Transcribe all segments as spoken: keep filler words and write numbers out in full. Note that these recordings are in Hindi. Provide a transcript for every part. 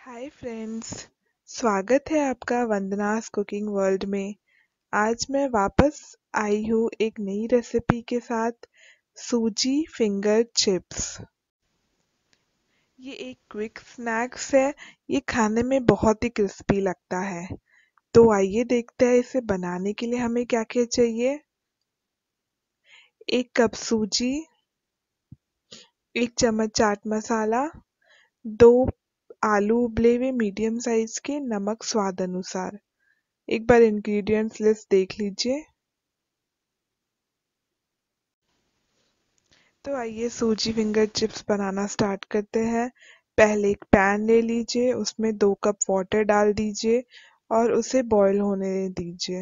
Hi friends. स्वागत है आपका वंदनास कुकिंग वर्ल्ड में। आज मैं वापस आई हूँ एक नई रेसिपी के साथ, सूजी फिंगर चिप्स। ये एक क्विक स्नैक्स है। ये खाने में बहुत ही क्रिस्पी लगता है। तो आइए देखते हैं इसे बनाने के लिए हमें क्या क्या चाहिए। एक कप सूजी, एक चम्मच चाट मसाला, दो आलू उबले हुए मीडियम साइज के, नमक स्वाद अनुसार। एक बार इंग्रेडिएंट्स लिस्ट देख लीजिए। तो आइए सूजी फिंगर चिप्स बनाना स्टार्ट करते हैं। पहले एक पैन ले लीजिए, उसमें दो कप वाटर डाल दीजिए और उसे बॉईल होने दीजिए।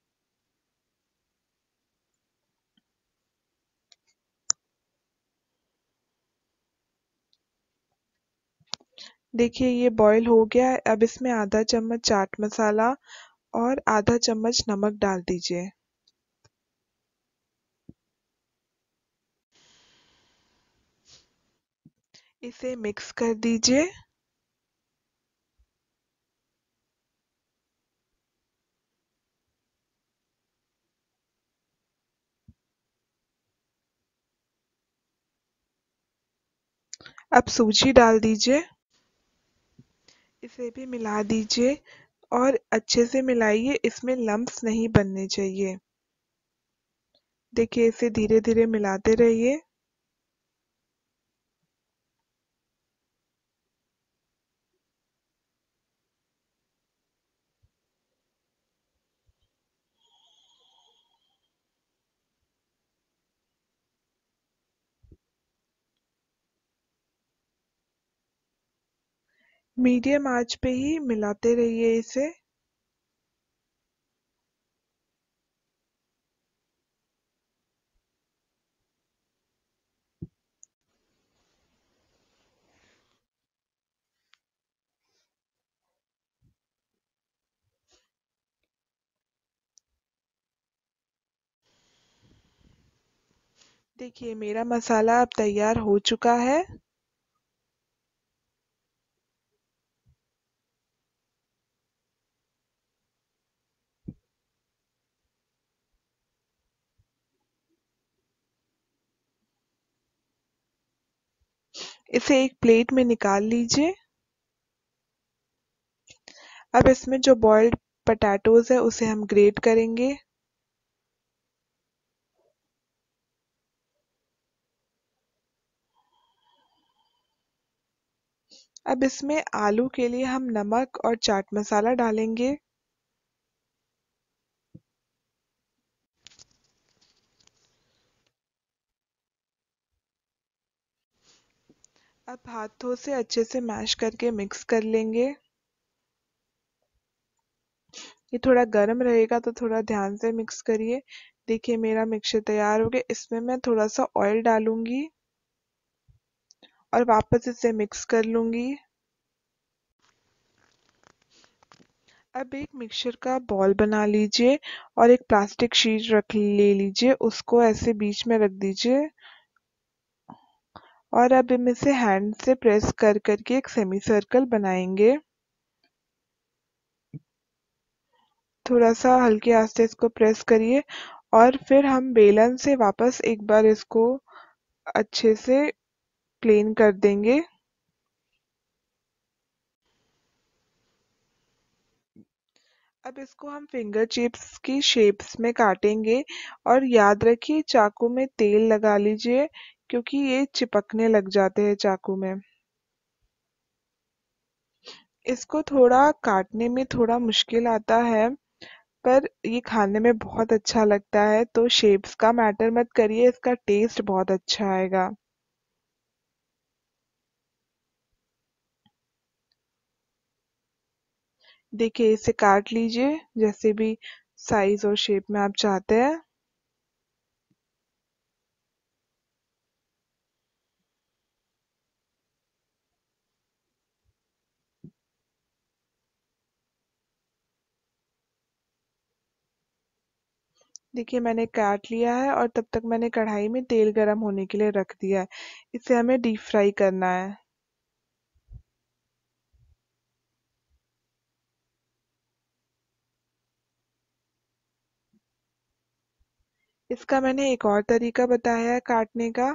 देखिए ये बॉईल हो गया है। अब इसमें आधा चम्मच चाट मसाला और आधा चम्मच नमक डाल दीजिए। इसे मिक्स कर दीजिए। अब सूजी डाल दीजिए। इसे भी मिला दीजिए और अच्छे से मिलाइए, इसमें लम्प्स नहीं बनने चाहिए। देखिए इसे धीरे धीरे मिलाते रहिए। मीडियम आंच पे ही मिलाते रहिए इसे। देखिए मेरा मसाला अब तैयार हो चुका है। इसे एक प्लेट में निकाल लीजिए। अब इसमें जो बॉइल्ड पोटैटोज है उसे हम ग्रेट करेंगे। अब इसमें आलू के लिए हम नमक और चाट मसाला डालेंगे। अब हाथों से अच्छे से मैश करके मिक्स कर लेंगे। ये थोड़ा गर्म रहेगा तो थोड़ा ध्यान से मिक्स करिए। देखिए मेरा मिक्सचर तैयार हो गया। इसमें मैं थोड़ा सा ऑयल डालूंगी और वापस इसे मिक्स कर लूंगी। अब एक मिक्सचर का बॉल बना लीजिए और एक प्लास्टिक शीट रख ले लीजिए, उसको ऐसे बीच में रख दीजिए और अब हम इसे हैंड से प्रेस कर करके एक सेमी सर्कल बनाएंगे। थोड़ा सा हल्के आंच से इसको प्रेस करिए और फिर हम बेलन से वापस एक बार इसको अच्छे से प्लेन कर देंगे। अब इसको हम फिंगर चिप्स की शेप्स में काटेंगे और याद रखिए चाकू में तेल लगा लीजिए क्योंकि ये चिपकने लग जाते हैं चाकू में। इसको थोड़ा काटने में थोड़ा मुश्किल आता है पर ये खाने में बहुत अच्छा लगता है, तो शेप्स का मैटर मत करिए, इसका टेस्ट बहुत अच्छा आएगा। देखिए इसे काट लीजिए जैसे भी साइज और शेप में आप चाहते हैं। देखिए मैंने काट लिया है और तब तक मैंने कढ़ाई में तेल गरम होने के लिए रख दिया है। इसे हमें डीप फ्राई करना है। इसका मैंने एक और तरीका बताया है काटने का।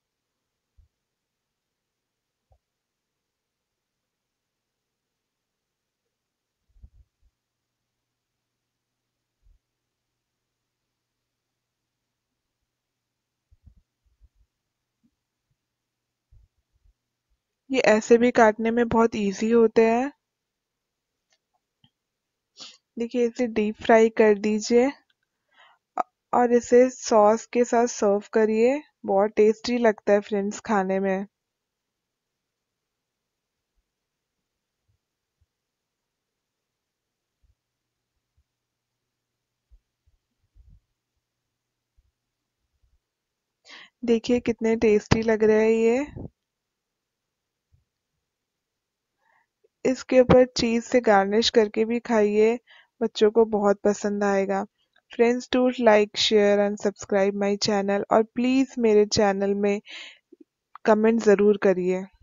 ये ऐसे भी काटने में बहुत इजी होते हैं। देखिए, इसे डीप फ्राई कर दीजिए और इसे सॉस के साथ सर्व करिए। बहुत टेस्टी लगता है फ्रेंड्स खाने में। देखिए कितने टेस्टी लग रहे हैं ये। इसके ऊपर चीज से गार्निश करके भी खाइए, बच्चों को बहुत पसंद आएगा। Friends, do like share and subscribe my channel और प्लीज मेरे चैनल में कमेंट जरूर करिए।